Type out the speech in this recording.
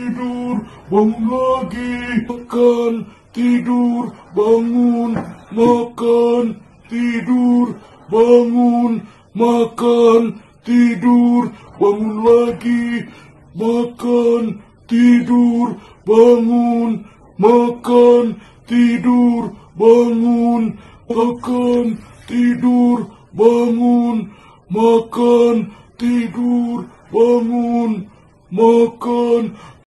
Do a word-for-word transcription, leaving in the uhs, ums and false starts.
tidur, bangun lagi, makan, tidur, bangun, makan, tidur, bangun, makan, tidur, bangun lagi, makan, tidur, bangun, makan, tidur, bangun, makan, tidur, bangun, makan, tidur, bangun, makan,